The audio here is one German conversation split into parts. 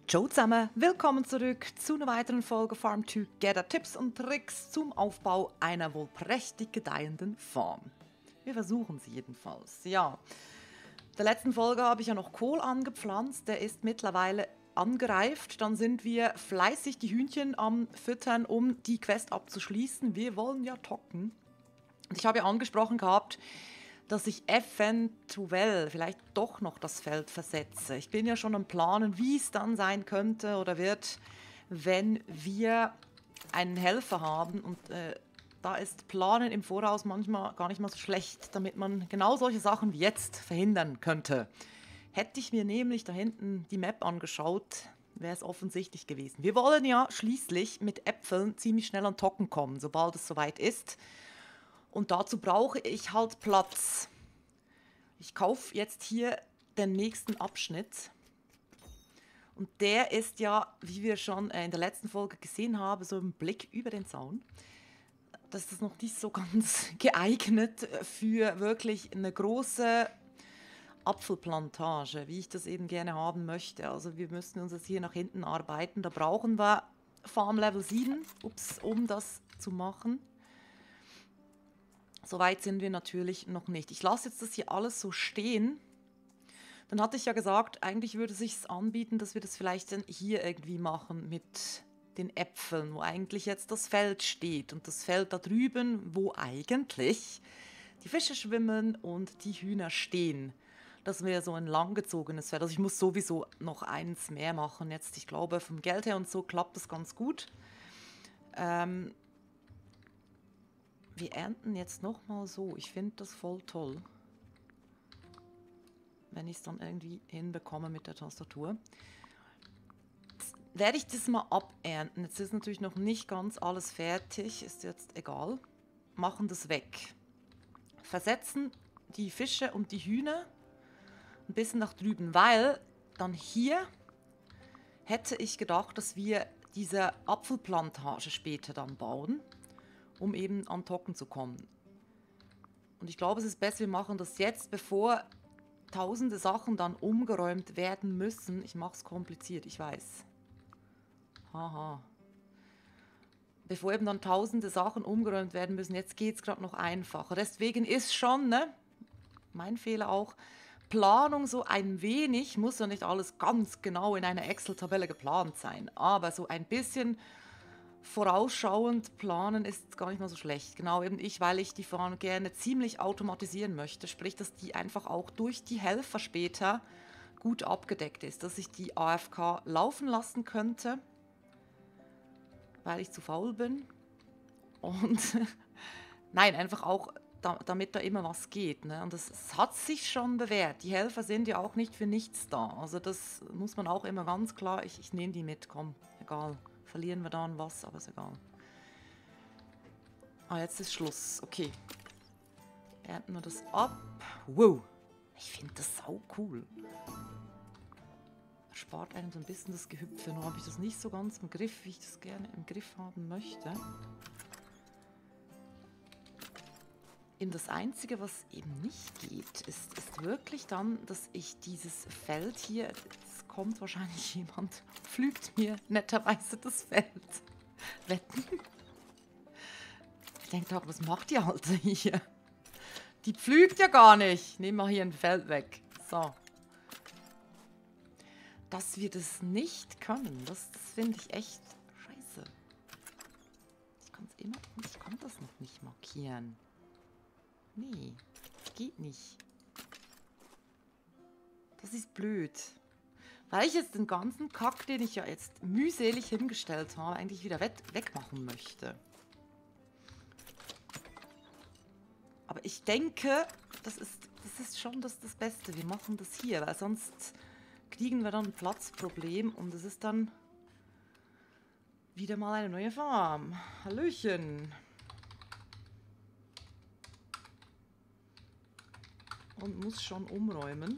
Ciao zusammen, willkommen zurück zu einer weiteren Folge Farm Together. Tipps und Tricks zum Aufbau einer wohl prächtig gedeihenden Farm. Wir versuchen sie jedenfalls. Ja, in der letzten Folge habe ich ja noch Kohl angepflanzt, der ist mittlerweile angereift. Dann sind wir fleißig die Hühnchen am Füttern, um die Quest abzuschließen. Wir wollen ja tocken. Und ich habe ja angesprochen gehabt, dass ich eventuell vielleicht doch noch das Feld versetze. Ich bin ja schon am Planen, wie es dann sein könnte oder wird, wenn wir einen Helfer haben. Und da ist Planen im Voraus manchmal gar nicht mal so schlecht, damit man genau solche Sachen wie jetzt verhindern könnte. Hätte ich mir nämlich da hinten die Map angeschaut, wäre es offensichtlich gewesen. Wir wollen ja schließlich mit Äpfeln ziemlich schnell an Tocken kommen, sobald es soweit ist. Und dazu brauche ich halt Platz. Ich kaufe jetzt hier den nächsten Abschnitt. Und der ist ja, wie wir schon in der letzten Folge gesehen haben, so im Blick über den Zaun. Das ist noch nicht so ganz geeignet für wirklich eine große Apfelplantage, wie ich das eben gerne haben möchte. Also wir müssen uns jetzt hier nach hinten arbeiten. Da brauchen wir Farm Level 7, um das zu machen. So weit sind wir natürlich noch nicht. Ich lasse jetzt das hier alles so stehen. Dann hatte ich ja gesagt, eigentlich würde es sich anbieten, dass wir das vielleicht dann hier irgendwie machen mit den Äpfeln, wo eigentlich jetzt das Feld steht. Und das Feld da drüben, wo eigentlich die Fische schwimmen und die Hühner stehen. Das wäre so ein langgezogenes Feld. Also ich muss sowieso noch eins mehr machen jetzt. Ich glaube, vom Geld her und so klappt das ganz gut. Wir ernten jetzt nochmal so. Ich finde das voll toll. Wenn ich es dann irgendwie hinbekomme mit der Tastatur. Jetzt werde ich das mal abernten. Jetzt ist natürlich noch nicht ganz alles fertig. Ist jetzt egal. Machen das weg. Versetzen die Fische und die Hühner ein bisschen nach drüben. Weil dann hier hätte ich gedacht, dass wir diese Apfelplantage später dann bauen, um eben an Tocken zu kommen. Und ich glaube, es ist besser, wir machen das jetzt, bevor tausende Sachen dann umgeräumt werden müssen. Ich mache es kompliziert, ich weiß. Haha. Bevor eben dann tausende Sachen umgeräumt werden müssen, jetzt geht es gerade noch einfacher. Deswegen ist schon, ne, mein Fehler auch, Planung so ein wenig, muss ja nicht alles ganz genau in einer Excel-Tabelle geplant sein, aber so ein bisschen vorausschauend planen ist gar nicht mal so schlecht. Genau eben weil ich die Farm gerne ziemlich automatisieren möchte. Sprich, dass die einfach auch durch die Helfer später gut abgedeckt ist. Dass ich die AFK laufen lassen könnte, weil ich zu faul bin. Und nein, einfach auch, damit da immer was geht. Ne? Und das hat sich schon bewährt. Die Helfer sind ja auch nicht für nichts da. Also das muss man auch immer ganz klar, ich nehme die mit, komm, egal. Verlieren wir dann was, aber ist egal. Ah, jetzt ist Schluss. Okay. Ernten wir das ab. Wow. Ich finde das sau cool. Erspart einem so ein bisschen das Gehüpfe. Nur habe ich das nicht so ganz im Griff, wie ich das gerne im Griff haben möchte. Eben das Einzige, was eben nicht geht, ist wirklich dann, dass ich dieses Feld hier, jetzt kommt wahrscheinlich jemand, pflügt mir netterweise das Feld. Wetten? Ich denke doch, was macht die Alte hier? Die pflügt ja gar nicht. Nehmen wir hier ein Feld weg. So. Dass wir das nicht können, das finde ich echt scheiße. Ich kann das noch nicht markieren. Nee, geht nicht. Das ist blöd. Weil ich jetzt den ganzen Kack, den ich ja jetzt mühselig hingestellt habe, eigentlich wieder wegmachen möchte. Aber ich denke, das ist schon das Beste. Wir machen das hier, weil sonst kriegen wir dann ein Platzproblem und es ist dann wieder mal eine neue Farm. Hallöchen. Und muss schon umräumen.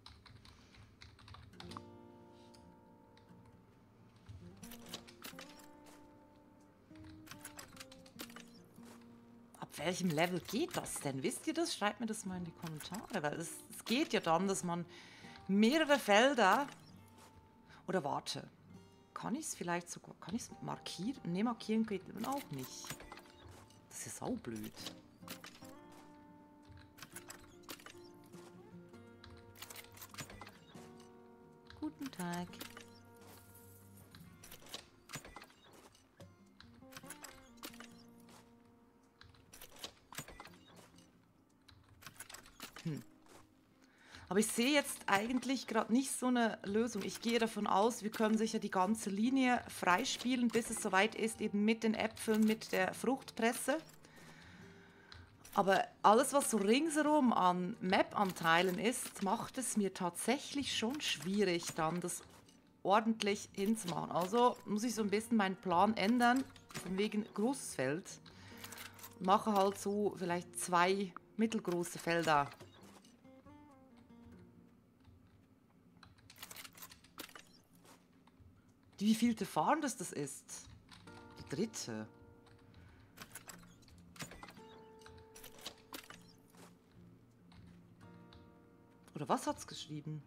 Ab welchem Level geht das denn? Wisst ihr das? Schreibt mir das mal in die Kommentare, weil es geht ja dann, dass man mehrere Felder Oder warte. Kann ich es vielleicht sogar... Kann ich es markieren? Ne, markieren geht auch nicht. Das ist saublöd. Guten Tag. Aber ich sehe jetzt eigentlich gerade nicht so eine Lösung. Ich gehe davon aus, wir können sicher die ganze Linie freispielen, bis es soweit ist, eben mit den Äpfeln, mit der Fruchtpresse. Aber alles, was so ringsherum an Map-Anteilen ist, macht es mir tatsächlich schon schwierig, dann das ordentlich hinzumachen. Also muss ich so ein bisschen meinen Plan ändern, von wegen großes Feld. Mache halt so vielleicht 2 mittelgroße Felder. Die wievielte Farm das ist? Die 3. Oder was hat's geschrieben?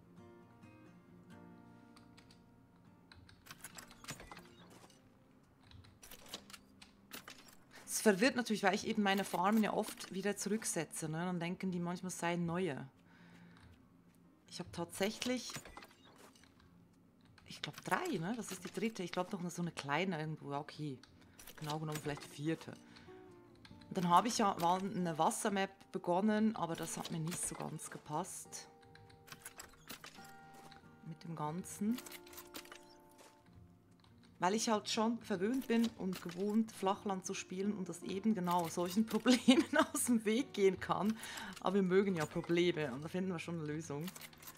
Es verwirrt natürlich, weil ich eben meine Farmen ja oft wieder zurücksetze. Ne? Dann denken die manchmal, es seien neue. Ich habe tatsächlich... Ich glaube 3, ne? Das ist die 3. Ich glaube noch so eine kleine irgendwo. Ja, okay. Genau genommen vielleicht die 4. Und dann habe ich ja mal eine Wassermap begonnen, aber das hat mir nicht so ganz gepasst. Mit dem Ganzen. Weil ich halt schon verwöhnt bin und gewohnt, Flachland zu spielen und das eben genau solchen Problemen aus dem Weg gehen kann. Aber wir mögen ja Probleme und da finden wir schon eine Lösung.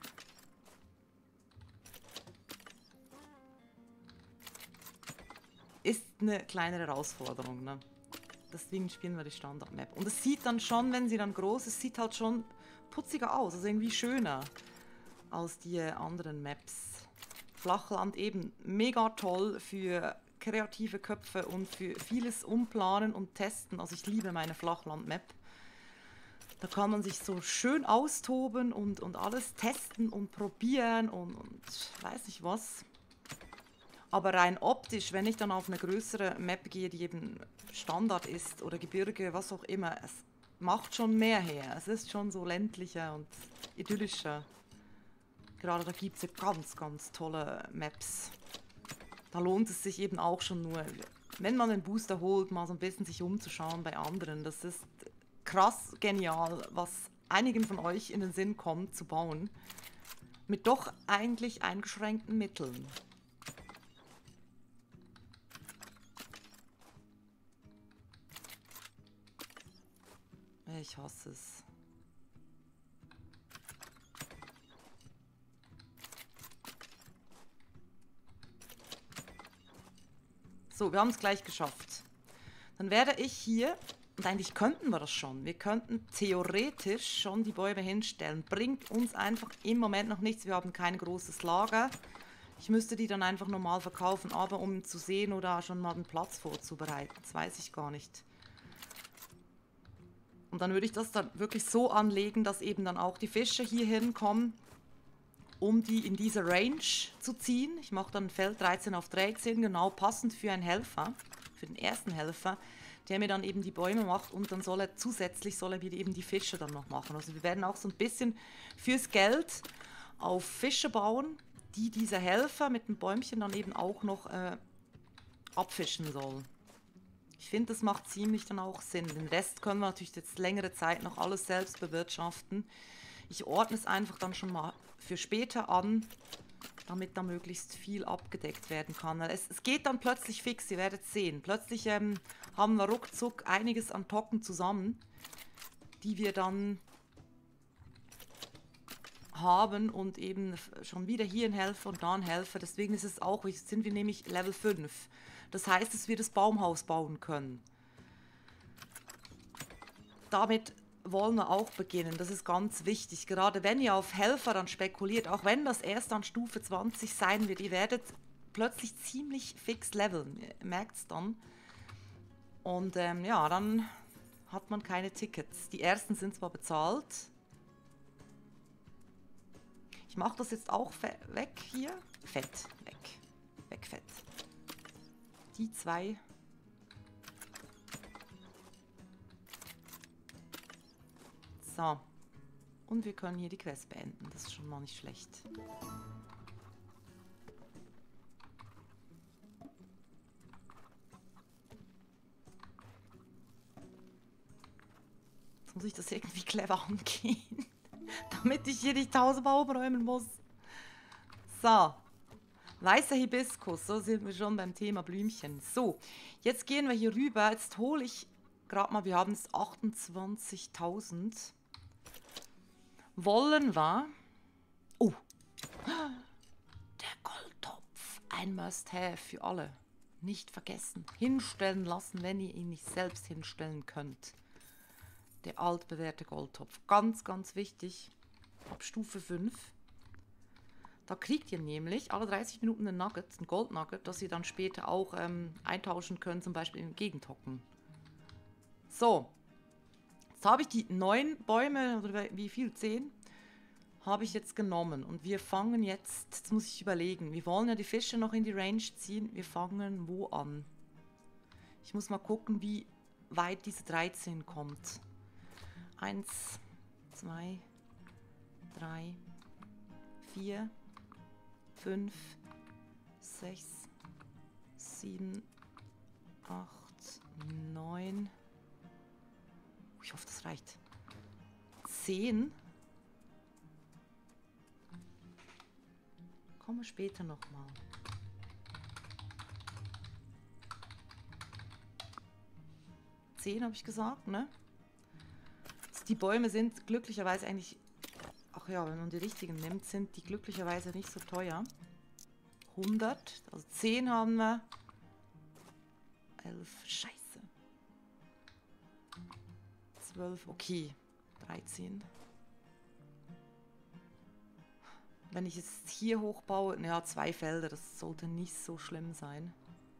Ist eine kleine Herausforderung, ne? Deswegen spielen wir die Standard-Map. Und es sieht dann schon, wenn sie dann groß ist, sieht halt schon putziger aus. Also irgendwie schöner als die anderen Maps. Flachland eben mega toll für kreative Köpfe und für vieles umplanen und testen. Also ich liebe meine Flachland-Map. Da kann man sich so schön austoben und alles testen und probieren und weiß nicht was. Aber rein optisch, wenn ich dann auf eine größere Map gehe, die eben Standard ist oder Gebirge, was auch immer, es macht schon mehr her. Es ist schon so ländlicher und idyllischer. Gerade da gibt es ja ganz, ganz tolle Maps. Da lohnt es sich eben auch schon nur, wenn man den Booster holt, mal so ein bisschen sich umzuschauen bei anderen. Das ist krass genial, was einigen von euch in den Sinn kommt zu bauen. Mit doch eigentlich eingeschränkten Mitteln. Ich hasse es. So, wir haben es gleich geschafft. Dann werde ich hier, und eigentlich könnten wir das schon, wir könnten theoretisch schon die Bäume hinstellen. Bringt uns einfach im Moment noch nichts, wir haben kein großes Lager. Ich müsste die dann einfach normal verkaufen, aber um zu sehen oder schon mal den Platz vorzubereiten, das weiß ich gar nicht. Und dann würde ich das dann wirklich so anlegen, dass eben dann auch die Fische hier hinkommen, um die in diese Range zu ziehen. Ich mache dann Feld 13 auf 13, genau passend für einen Helfer, für den ersten Helfer, der mir dann eben die Bäume macht und dann soll er mir eben die Fische dann noch machen. Also wir werden auch so ein bisschen fürs Geld auf Fische bauen, die dieser Helfer mit dem Bäumchen dann eben auch noch abfischen soll. Ich finde, das macht ziemlich dann auch Sinn. Den Rest können wir natürlich jetzt längere Zeit noch alles selbst bewirtschaften. Ich ordne es einfach dann schon mal für später an, damit da möglichst viel abgedeckt werden kann. Es geht dann plötzlich fix, ihr werdet sehen. Plötzlich haben wir ruckzuck einiges an Tocken zusammen, die wir dann haben und eben schon wieder hier ein Helfer und da ein Helfer. Deswegen ist es auch, sind wir nämlich Level 5. Das heißt, dass wir das Baumhaus bauen können. Damit wollen wir auch beginnen. Das ist ganz wichtig. Gerade wenn ihr auf Helfer dann spekuliert, auch wenn das erst an Stufe 20 sein wird, ihr werdet plötzlich ziemlich fix leveln. Ihr merkt es dann. Und ja, dann hat man keine Tickets. Die ersten sind zwar bezahlt. Ich mache das jetzt auch weg hier. Fett weg. Die zwei. So. Und wir können hier die Quest beenden. Das ist schon mal nicht schlecht. Jetzt muss ich das irgendwie clever angehen. Damit ich hier nicht 1000 Baum räumen muss. So. Weißer Hibiskus. So sind wir schon beim Thema Blümchen. So. Jetzt gehen wir hier rüber. Jetzt hole ich gerade mal, wir haben es 28.000. Wollen wir... Oh. Der Goldtopf. Ein Must-Have für alle. Nicht vergessen. Hinstellen lassen, wenn ihr ihn nicht selbst hinstellen könnt. Der altbewährte Goldtopf. Ganz, ganz wichtig. Ab Stufe 5. Da kriegt ihr nämlich alle 30 Minuten einen Nugget, einen Goldnugget, das ihr dann später auch eintauschen könnt, zum Beispiel im Gegentoken. So. Jetzt habe ich die 9 Bäume, oder wie viel? 10? Habe ich jetzt genommen. Und wir fangen jetzt muss ich überlegen, wir wollen ja die Fische noch in die Range ziehen. Wir fangen wo an? Ich muss mal gucken, wie weit diese 13 kommt. 1, 2, 3, 4, 5, 6, 7, 8, 9. Ich hoffe, das reicht. 10. Kommen wir später nochmal. Habe ich gesagt, ne? Die Bäume sind glücklicherweise eigentlich... Ach ja, wenn man die richtigen nimmt, sind die glücklicherweise nicht so teuer. 100, also 10 haben wir. 11, scheiße. 12, okay. 13. Wenn ich es hier hochbaue, naja, 2 Felder, das sollte nicht so schlimm sein.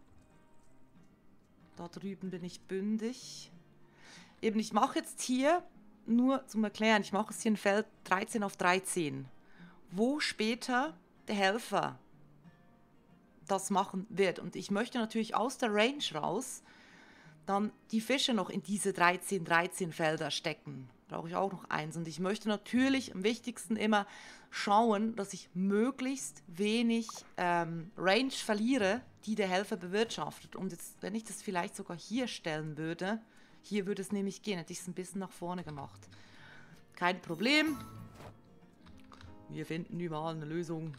Da drüben bin ich bündig. Eben, ich mache jetzt hier, nur zum Erklären, ich mache es hier ein Feld 13 auf 13, wo später der Helfer das machen wird. Und ich möchte natürlich aus der Range raus dann die Fische noch in diese 13 Felder stecken. Brauche ich auch noch eins. Und ich möchte natürlich am wichtigsten immer schauen, dass ich möglichst wenig Range verliere, die der Helfer bewirtschaftet. Und jetzt, wenn ich das vielleicht sogar hier stellen würde, hier würde es nämlich gehen, hätte ich es ein bisschen nach vorne gemacht. Kein Problem. Wir finden überall eine Lösung.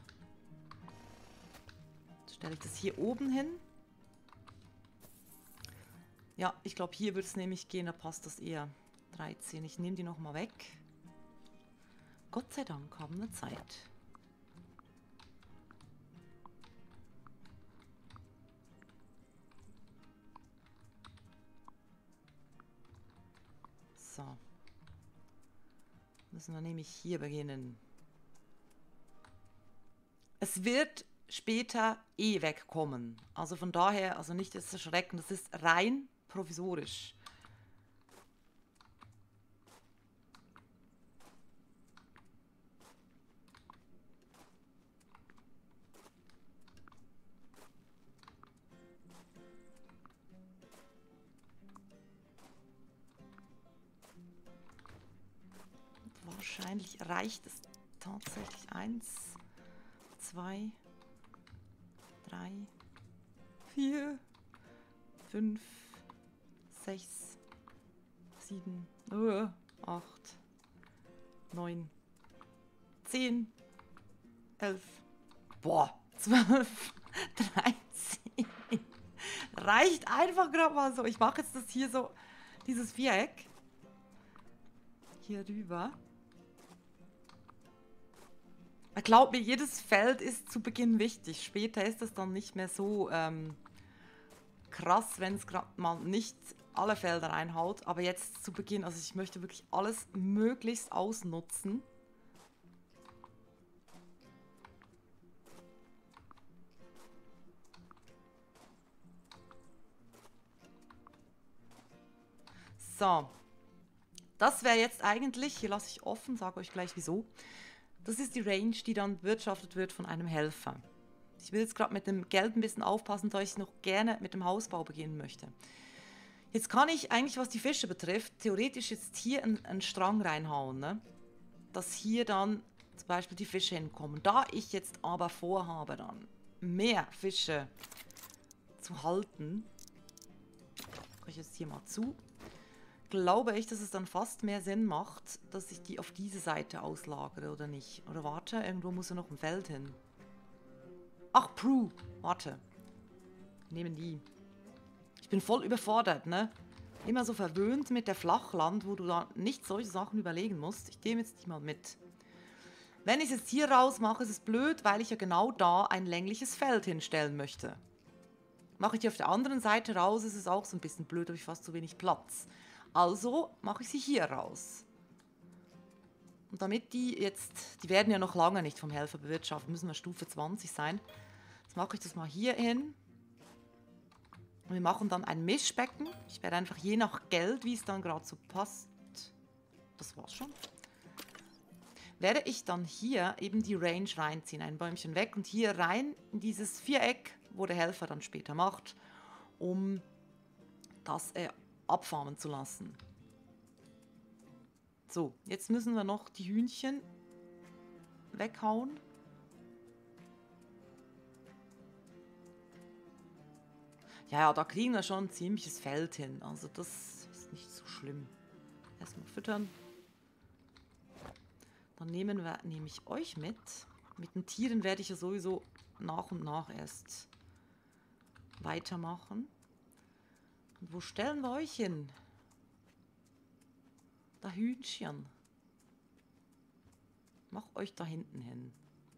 Jetzt stelle ich das hier oben hin. Ja, ich glaube, hier würde es nämlich gehen, da passt das eher. 13. Ich nehme die nochmal weg. Gott sei Dank haben wir Zeit. So. Müssen wir nämlich hier beginnen. Es wird später eh wegkommen. Also von daher, also nicht das erschrecken, das ist rein provisorisch. Wahrscheinlich reicht es tatsächlich 1, 2, 3, 4, 5, 6, 7, 8, 9, 10, 11, boah, 12, 13. Reicht einfach gerade mal so. Ich mache jetzt das hier so, dieses Viereck. Hier rüber. Glaub mir, jedes Feld ist zu Beginn wichtig. Später ist es dann nicht mehr so krass, wenn es gerade mal nicht alle Felder reinhaut. Aber jetzt zu Beginn, also ich möchte wirklich alles möglichst ausnutzen. So. Das wäre jetzt eigentlich, hier lasse ich offen, sage euch gleich wieso. Das ist die Range, die dann bewirtschaftet wird von einem Helfer. Ich will jetzt gerade mit dem Geld ein bisschen aufpassen, da ich noch gerne mit dem Hausbau beginnen möchte. Jetzt kann ich eigentlich, was die Fische betrifft, theoretisch jetzt hier einen Strang reinhauen, ne? Dass hier dann zum Beispiel die Fische hinkommen. Da ich jetzt aber vorhabe, dann mehr Fische zu halten, mache ich jetzt hier mal zu, glaube ich, dass es dann fast mehr Sinn macht, dass ich die auf diese Seite auslagere, oder nicht? Oder warte, irgendwo muss ja noch ein Feld hin. Ach, Prue, warte. Wir nehmen die. Ich bin voll überfordert, ne? Immer so verwöhnt mit der Flachland, wo du da nicht solche Sachen überlegen musst. Ich nehme jetzt die mal mit. Wenn ich es jetzt hier raus mache, ist es blöd, weil ich ja genau da ein längliches Feld hinstellen möchte. Mache ich die auf der anderen Seite raus, ist es auch so ein bisschen blöd, habe ich fast zu wenig Platz. Also mache ich sie hier raus. Und damit die jetzt, die werden ja noch lange nicht vom Helfer bewirtschaftet, müssen wir Stufe 20 sein. Jetzt mache ich das mal hier hin. Und wir machen dann ein Mischbecken. Ich werde einfach je nach Geld, wie es dann gerade so passt, das war's schon, werde ich dann hier eben die Range reinziehen. Ein Bäumchen weg und hier rein in dieses Viereck, wo der Helfer dann später macht, um das abfarmen zu lassen. So, jetzt müssen wir noch die Hühnchen weghauen. Ja, da kriegen wir schon ein ziemliches Feld hin. Also das ist nicht so schlimm. Erstmal füttern. Dann nehme ich euch mit. Mit den Tieren werde ich ja sowieso nach und nach erst weitermachen. Und wo stellen wir euch hin? Da Hühnchen. Mach euch da hinten hin.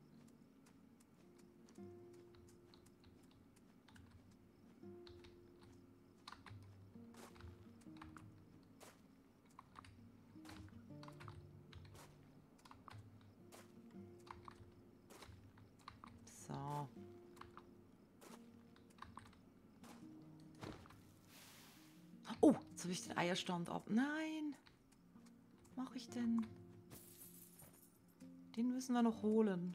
So. Oh, jetzt habe ich den Eierstand ab. Nein. Was mache ich denn? Den müssen wir noch holen.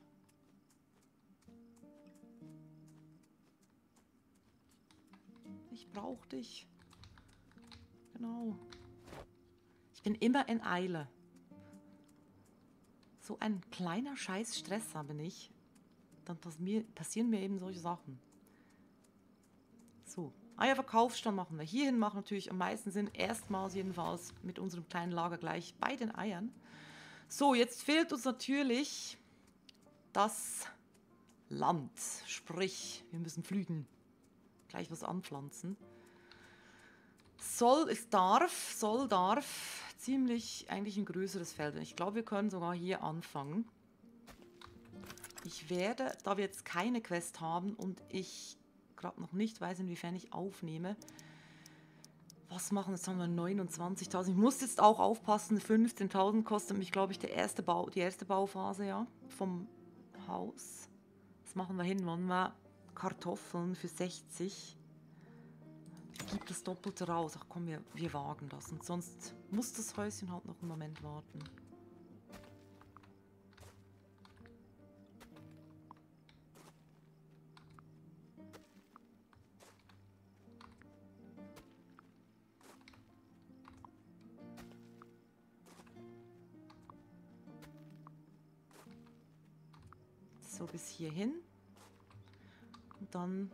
Ich brauche dich. Genau. Ich bin immer in Eile. So ein kleiner Scheiß-Stress habe ich. Dann passieren mir eben solche Sachen. So, Eierverkaufsstand machen wir hierhin. Macht natürlich am meisten Sinn, erstmals jedenfalls mit unserem kleinen Lager gleich bei den Eiern. So, jetzt fehlt uns natürlich das Land. Sprich, wir müssen pflügen. Gleich was anpflanzen. Soll ziemlich eigentlich ein größeres Feld. Ich glaube, wir können sogar hier anfangen. Ich werde, da wir jetzt keine Quest haben und ich gerade noch nicht weiß, inwiefern ich aufnehme, was machen, jetzt haben wir 29.000. Ich muss jetzt auch aufpassen, 15.000 kostet mich, glaube ich, die erste Bauphase, ja, vom Haus. Was machen wir hin? Wollen wir Kartoffeln für 60? Gibt das Doppelte raus. Ach komm, wir wagen das. Und sonst muss das Häuschen halt noch einen Moment warten. So bis hierhin. Und dann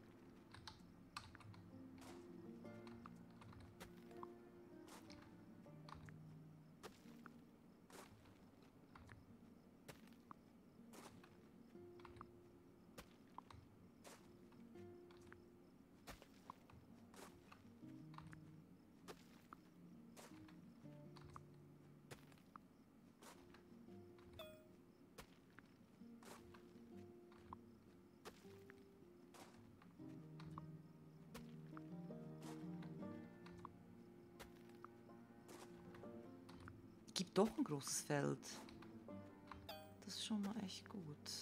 gibt doch ein großes Feld. Das ist schon mal echt gut.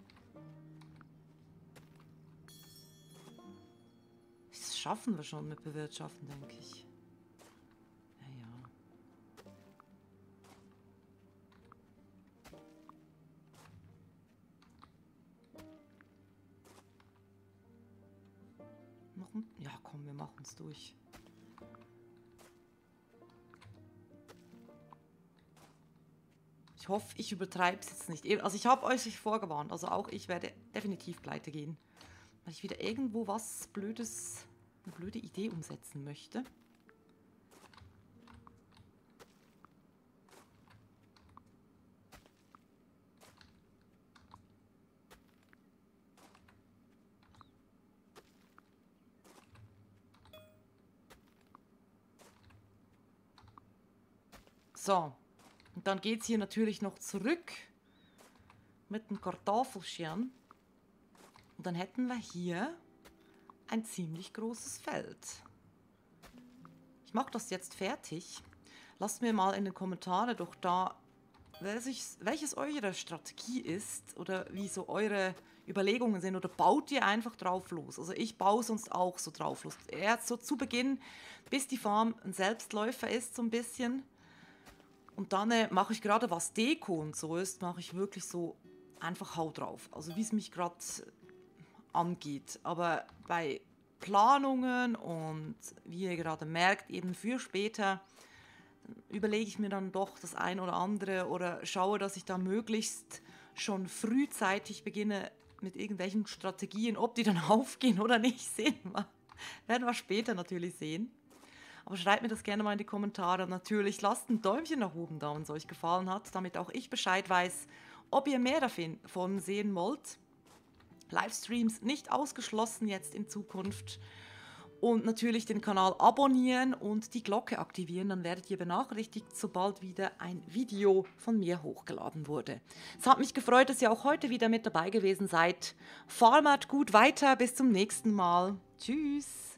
Das schaffen wir schon mit Bewirtschaften, denke ich. Ja, ja. Ja, komm, wir machen es durch. Ich hoffe, ich übertreibe es jetzt nicht. Also ich habe euch vorgewarnt, also auch ich werde definitiv pleite gehen. Weil ich wieder irgendwo was Blödes, eine blöde Idee umsetzen möchte. So, und dann geht es hier natürlich noch zurück mit dem Kartoffelschirm. Und dann hätten wir hier ein ziemlich großes Feld. Ich mache das jetzt fertig. Lasst mir mal in den Kommentaren doch da, welches eure Strategie ist oder wie so eure Überlegungen sind. Oder baut ihr einfach drauf los? Also ich baue sonst auch so drauf los. Erst so zu Beginn, bis die Farm ein Selbstläufer ist, so ein bisschen. Und dann mache ich gerade, was Deko und so ist, mache ich wirklich so einfach Hau drauf. Also wie es mich gerade angeht. Aber bei Planungen und wie ihr gerade merkt, eben für später, überlege ich mir dann doch das ein oder andere oder schaue, dass ich da möglichst schon frühzeitig beginne mit irgendwelchen Strategien. Ob die dann aufgehen oder nicht, werden wir später natürlich sehen. Aber schreibt mir das gerne mal in die Kommentare. Und natürlich lasst ein Däumchen nach oben da, wenn es euch gefallen hat, damit auch ich Bescheid weiß, ob ihr mehr davon sehen wollt. Livestreams nicht ausgeschlossen jetzt in Zukunft. Und natürlich den Kanal abonnieren und die Glocke aktivieren, dann werdet ihr benachrichtigt, sobald wieder ein Video von mir hochgeladen wurde. Es hat mich gefreut, dass ihr auch heute wieder mit dabei gewesen seid. Farmert gut weiter, bis zum nächsten Mal. Tschüss!